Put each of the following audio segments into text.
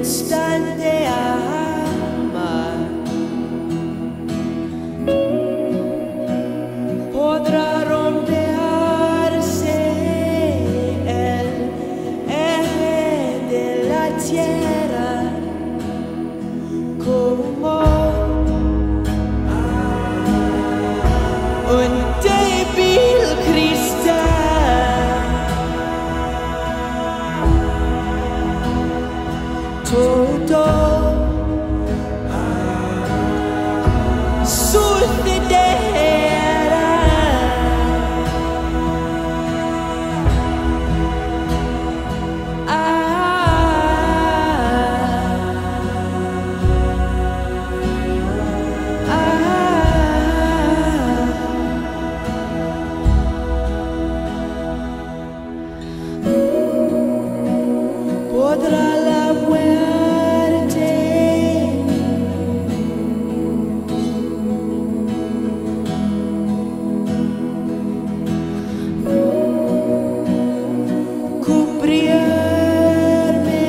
instante amar, podrá romperse el eje de la tierra como un débil cristal. Todo sucederá. Podrá la muerte cubrirme,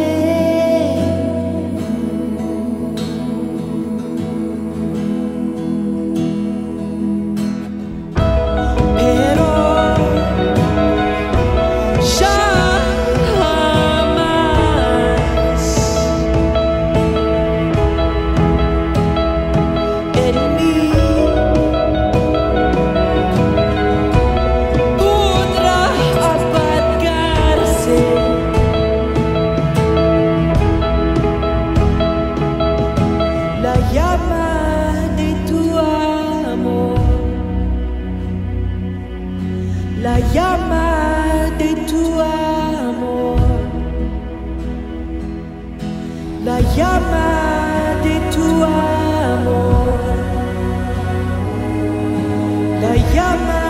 pero la llama de tu amor, la llama de tu amor, la llama de tu amor, la llama